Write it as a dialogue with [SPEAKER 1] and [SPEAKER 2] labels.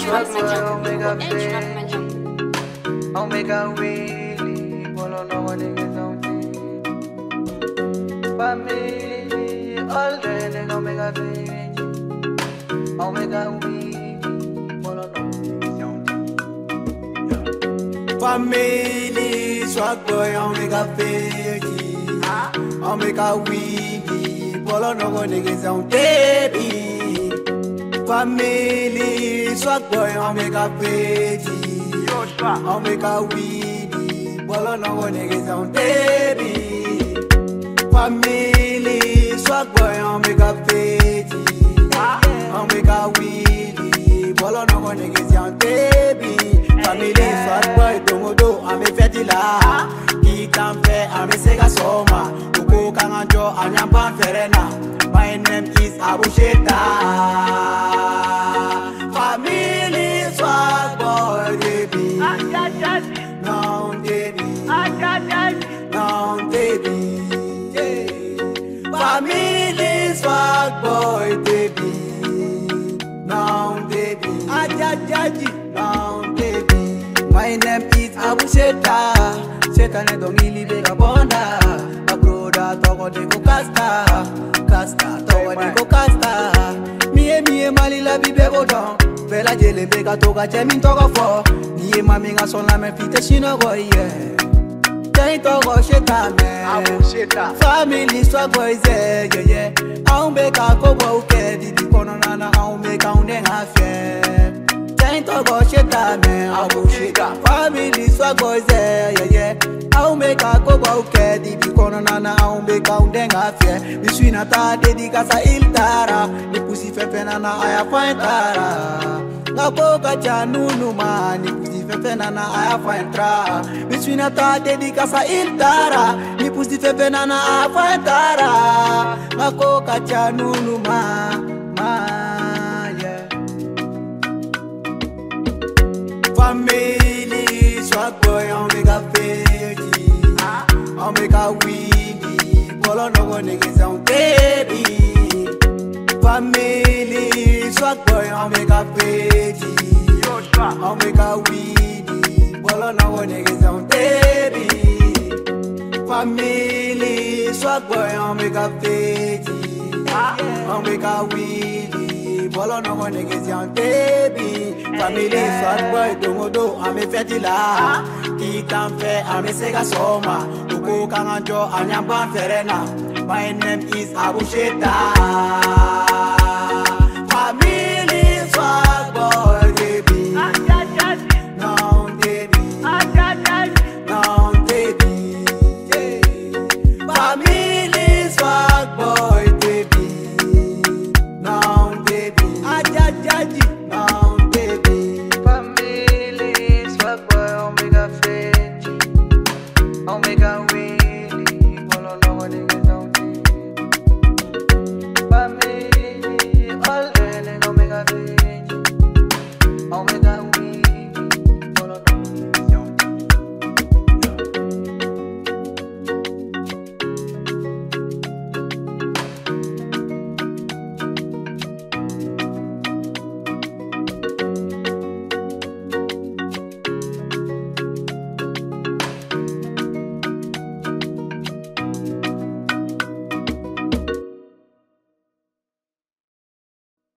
[SPEAKER 1] Omega Willy, Bolo no one is on family, all day, Omega Willy, Omega Willy, Bolo no
[SPEAKER 2] family, swag boy, Omega Willy, Omega Willy, Bolo no one is on baby. Family, swag boy, Omega Willy. Omega weedy, bolo no one niggas on baby. Family, swag boy, Omega fetty. Omega weedy, bolo no one niggas on baby. Family, swag boy, domodo, I'm a fetty la. Kitampe, I'm a sega soma. Uko kanganjo, anyampan ferena. My name is Abu Sheta. Family, swag boy, baby. No, baby. No, baby. Yeah. Family swag boy, baby. No, baby. No, baby. My name is Abu Sheta. Sheta ne dongili bega bonda. A broda togo de go casta. Casta togo de go casta. Mie mali la bibe go don. Vela jele bega toga chemin togo fo. Niye mami nga son la me fite shino go yeah. Jai togo sheta me. Family swag boys yeah yeah. Aumbe ka kobo uke didi kono nana aumbe ka unde ngafye. Jai togo sheta me abu sheta. Family swag boys yeah yeah. Aumbe ka kobo uke didi kono nana aumbe ka unde ngafye. Biswina ta dedikasa iltara. Ni pusi fefe nana aya faintara. Ngaboka chanunu mani pusi fefe nana aya faintra. Biswina ta dedikasa iltara. Ni pusi fefe nana aya faintara. Ngaboka chanunu yeah. Family swag boy Omega fetty. Omega weedy, bolo no one niggas on baby. Family, swag boy, Omega fetty. Omega weedy, bolo no one niggas on baby. Family, swag boy, Omega fetty. Omega weedy, bolo no one niggas on baby. Family, swag boy, domodo, I'm a fetty la. Kitampe, I'm a sega soma. Uko kanganjo, anyamban ferena. My name is Abu Sheta.